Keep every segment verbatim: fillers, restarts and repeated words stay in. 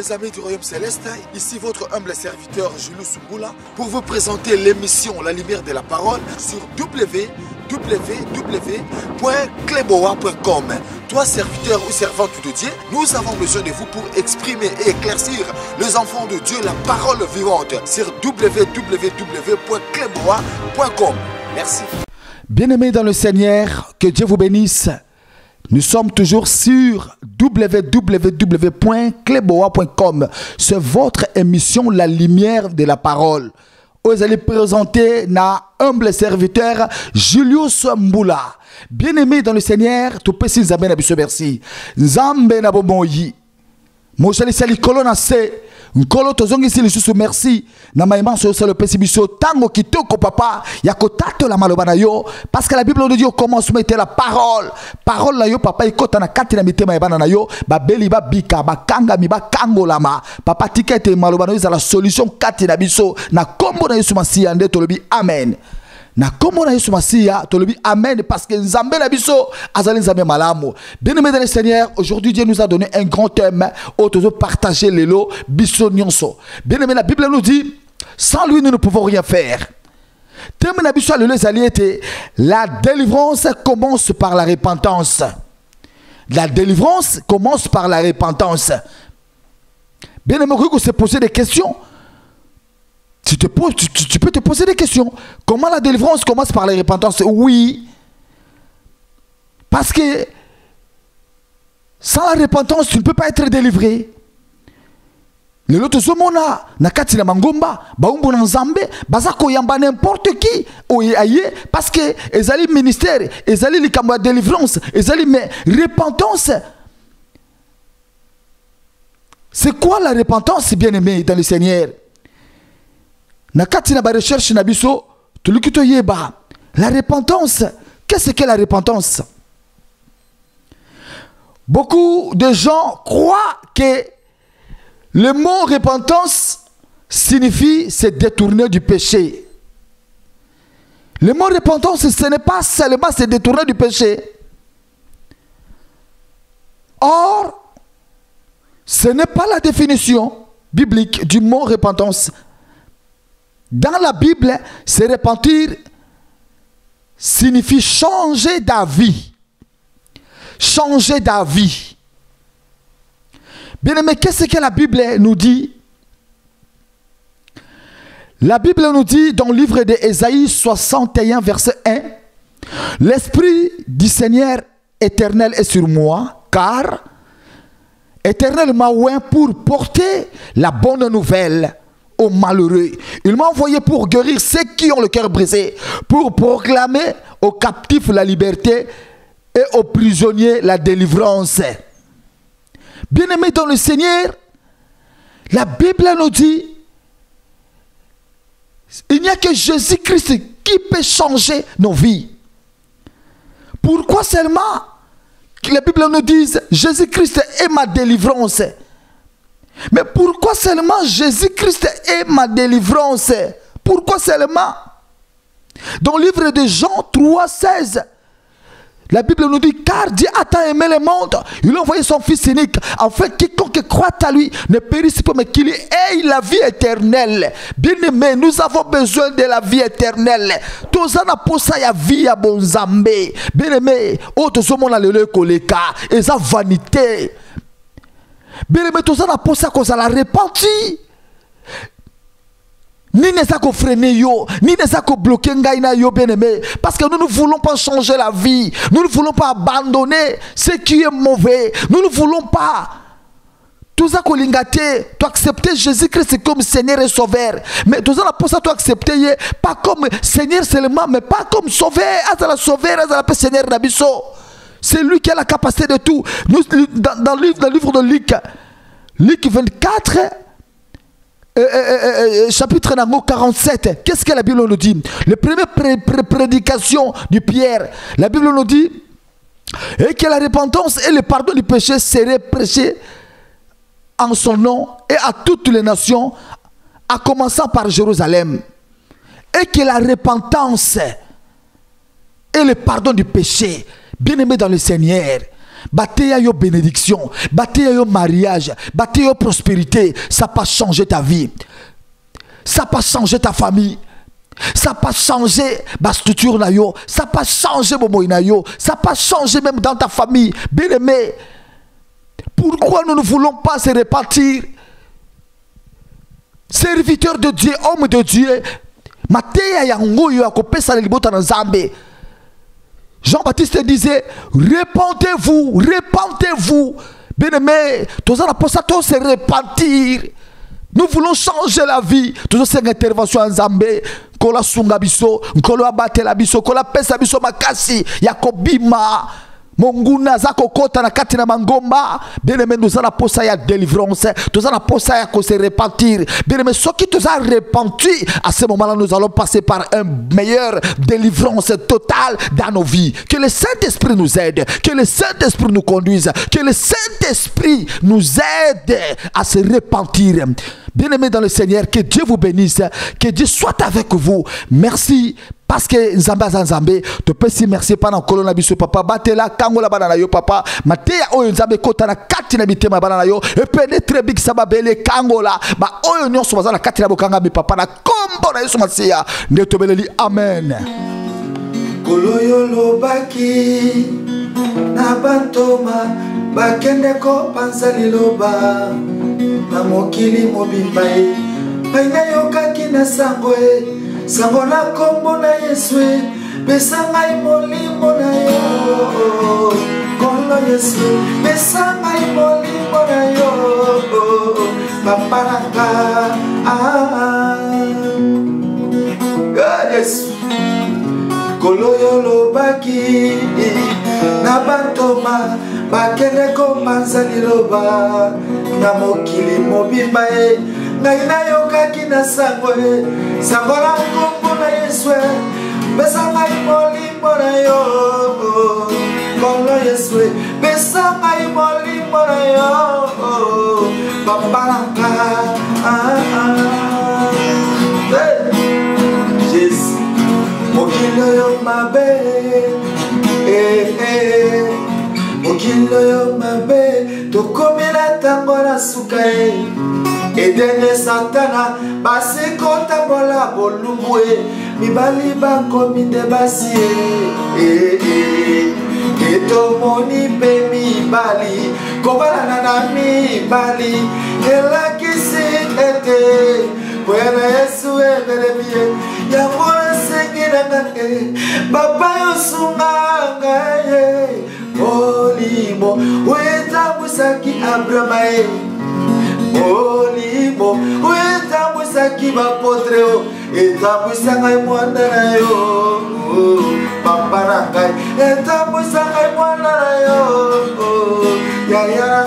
les amis du Royaume Céleste, ici votre humble serviteur Julius Sumbula pour vous présenter l'émission La Lumière de la Parole sur w w w point cleboa point com. Toi serviteur ou servante de Dieu, nous avons besoin de vous pour exprimer et éclaircir les enfants de Dieu la parole vivante sur w w w point cleboa point com. Merci. Bien-aimés dans le Seigneur, que Dieu vous bénisse. Nous sommes toujours sur w w w point cleboa point com. C'est votre émission La Lumière de la Parole. Vous allez présenter na humble serviteur Julius Mbula. Bien-aimé dans le Seigneur, tu peux s'y amener à biso merci. Nzambe na bomoyi. Moshali sali kolona se. Nkolo tozongi si lisusu merci. Na maïman so le pesi biso tango kitoko papa. Yako tato la maloba na yo. Parce que la Bible nous dit au commencement était la parole. Parole na yo papa ikota na kati na mitema yabana na yo. Ba beli ba bika ba kanga mi ba kango lama. Papa tikete maloba na yo za la solution kati na biso. Na kombo na Yesu Masiya nde tolobi amen. Na kombo na Yesu Masiya tolobi amen parce que nzambe na biso azali nzambe malamu. Bien-aimé dans le Seigneur, aujourd'hui Dieu nous a donné un grand thème autour partager lelo biso nyonso. Bien-aimé, la Bible nous dit sans lui nous ne pouvons rien faire. Thème na biso lelo ezali ete la délivrance commence par la repentance. La délivrance commence par la repentance. Bien-aimé, on se poser des questions. Tu, te poses, tu, tu, tu peux te poser des questions. Comment la délivrance commence par la repentance? Oui. Parce que sans la repentance, tu ne peux pas être délivré. Le loto zomona na kati na mangomba baumbu na nzambe bazako yamba n'importe qui oye parce que ezali ministère ezali likambo ya délivrance ezali mais repentance. C'est quoi la repentance, bien-aimé dans le Seigneur? Na kati na ba recherche na biso tulukito yeba la repentance. Qu'est-ce que la repentance? Beaucoup de gens croient que le mot repentance signifie se détourner du péché. Le mot repentance, ce n'est pas seulement se détourner du péché. Or, ce n'est pas la définition biblique du mot repentance. Dans la Bible, se repentir signifie changer d'avis. Changer d'avis. Bien aimé, qu'est-ce que la Bible nous dit? La Bible nous dit dans le livre d'Ésaïe soixante et un, verset un, « L'Esprit du Seigneur éternel est sur moi, car Éternel m'a oint pour porter la bonne nouvelle aux malheureux. Il m'a envoyé pour guérir ceux qui ont le cœur brisé, pour proclamer aux captifs la liberté et aux prisonniers la délivrance. » Bien-aimés dans le Seigneur, la Bible nous dit, il n'y a que Jésus-Christ qui peut changer nos vies. Pourquoi seulement que la Bible nous dise, Jésus-Christ est ma délivrance? Mais pourquoi seulement Jésus-Christ est ma délivrance? Pourquoi seulement? Dans le livre de Jean trois, seize, la Bible nous dit, car Dieu a tant aimé le monde, il a envoyé son Fils unique, afin que quiconque croit à lui ne périsse pas, mais qu'il ait la vie éternelle. Bien-aimé, nous avons besoin de la vie éternelle. Tous en aposa ya vie ya bonzambe. Bien-aimé, autres sommes dans le koleka, et sa vanité. Bien-aimé, tous en aposa qu'on a la repentie. Ni ne sa ko freiner yo, ni ne sa ko bloquer ngai na yo, bien-aimé, parce que nous ne voulons pas changer la vie, nous ne voulons pas abandonner ce qui est mauvais, nous ne voulons pas tout ça ko lingate, tu accepter Jésus-Christ comme Seigneur et Sauveur, mais tout ça pour ça tu accepter pas comme Seigneur seulement, mais pas comme Sauveur, azala Sauveur, azala pe Seigneur nabiso. C'est lui qui a la capacité de tout. Nous, dans, dans, le livre, dans le livre de Luc, Luc vingt-quatre, Euh, euh, euh, chapitre quarante-sept, qu'est-ce que la Bible nous dit? Le premier pré pré prédication du Pierre, la Bible nous dit et que la repentance et le pardon du péché seraient prêchés en son nom et à toutes les nations, à commencer par Jérusalem, et que la repentance et le pardon du péché, bien aimé dans le Seigneur, Bateya yo bénédiction, bateya yo mariage, bateya yo prospérité, ça pas changer ta vie. Ça pas changer ta famille. Ça pas changer ma structure na yo, ça pas changer mon moyen na yo, ça pas changer même dans ta famille. Bien aimé, pourquoi nous ne voulons pas se répartir? Serviteur de Dieu, homme de Dieu, Mateya yango yo akopesa libota na Nzambe. Jean-Baptiste disait, répandez-vous, répandez-vous. Bien aimé, tous les apôtres se repentir. Nous voulons changer la vie. Toujours cette intervention en Nzambe. Kola sunga biso, kola batela biso, kola pesa biso makasi, yakobima. Monguna zako kota na kati na mangomba. Bien aimé, nous allons posa ya délivrance. Nous allons posa ya se repentir. Bien aimé, ceux qui nous ont repenti, à ce moment-là, nous allons passer par un meilleur délivrance totale dans nos vies. Que le Saint-Esprit nous aide. Que le Saint-Esprit nous conduise. Que le Saint-Esprit nous aide à se repentir. Bien aimé dans le Seigneur, que Dieu vous bénisse. Que Dieu soit avec vous. Merci. Parce que Nzambe Nzambe, tu peux si merci pendant kolona biso papa batela kangola banana yo papa mateya oyo Nzambe kota na kati na bitema banana yo et pénétrer big sababele kangola ba oyo nyonso bazana kati na bokanga mi papa na kombo na Yesu Masiya nde tobeleli amen. Koloyo lobaki na bantoma bakende ko panza liloba na mokili mobimba e paina yokaki na sango e sango na kombo na Yesu pesa ngai molimo na yo kono Yesu pesa ngai molimo na yo papa nanga ah Yesu koloyo lobaki na bantoma bakende ko manza liloba na mokili mobimba e ngai na yokaki na sango e sango na kombo na Yesu pesa ngai molimo na yo kono Yesu pesa ngai molimo na yo papa nanga Jésus mokilo yo mabe eh eh mokilo yo mabe tokomela tango na suka e edene satana basi kotambola bolumbu e mibali bakomi nde basi e etomoni mpe mibali kobalana na mibali elakisi ete kwena Yesu ebelemi e yango nasengi nanga e baba yosunga ngai molimo wetambwisaki Abrahama e molimo wetambwisaki bapotre o etambwisa ngai mwana na yo papa na ngai etambwisa ngai mwana na yo yaya na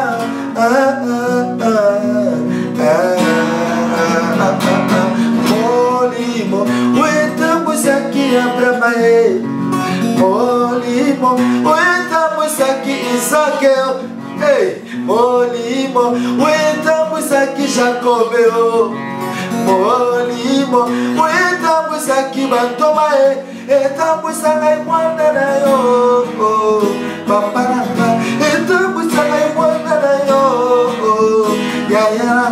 ngai molimo wetambwisaki Abrahama e molimo wetambwisaki Isake hey, molimo wetambwisaki Jacobe o molimo wetambwisaki bantoma e etambwisa ngai mwana na yo papa na ngai etambwisa ngai mwana na yo yaya na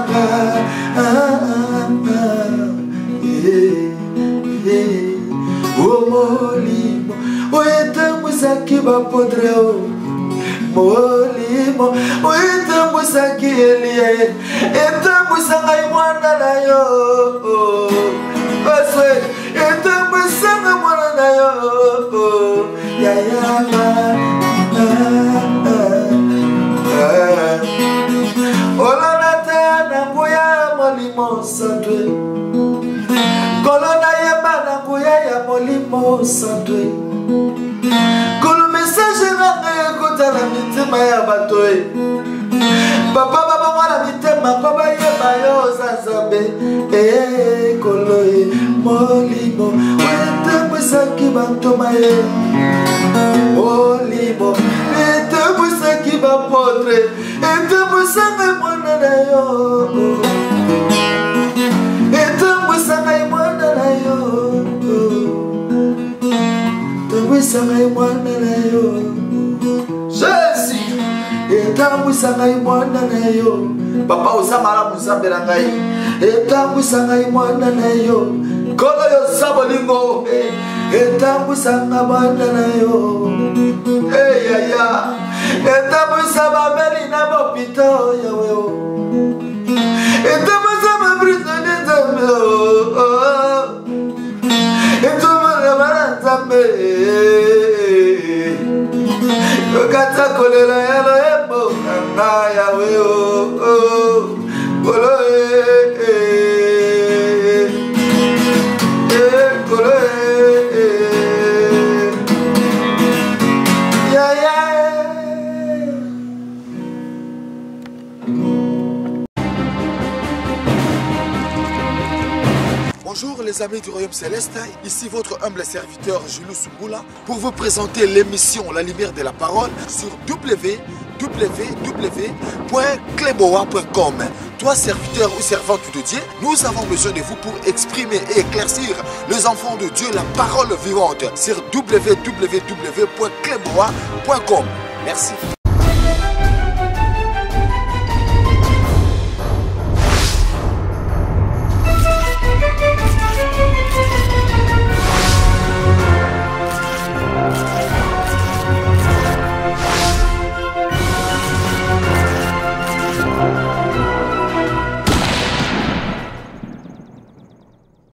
ngai o molimo wetambwisaki bapotre o molimo wetambwisaki Elia etambwisa ngai mwana na yo baswe etambwisa ngai mwana na yo yayama olona te na nguya molimo santwe kolona yeba na nguya ya molimo santwe kolo message na ngekuta na mitima ya bato e papa baba mwana mitema kwa bayeba yo Nzambe e kolo e molimo wetambwisaki bantoma e molimo etambwisaki bapotre etambwisa ngai mwana na yo etambwisa ngai mwana na yo etambwisa ngai mwana na yo etambwisa ngai mwana na yo papa oza malamu nzambe na ngai etambwisa ngai mwana na yo kolo yoza bolingo etambwisa nga mwana na yo eyaya etambwisa bameli na bopito yawe o etambwisa babrisone nzambe etumana bana nzambe yokata kolela yalo ebo nanga yawe o kolo kolo ya ya. Bonjour les amis du Royaume Céleste, ici votre humble serviteur Jules Sumbula pour vous présenter l'émission La Lumière de la Parole sur w w w point kleboa point com. Toi serviteur ou servante de Dieu, nous avons besoin de vous pour exprimer et éclaircir les enfants de Dieu la parole vivante sur w w w point kleboa point com. Merci.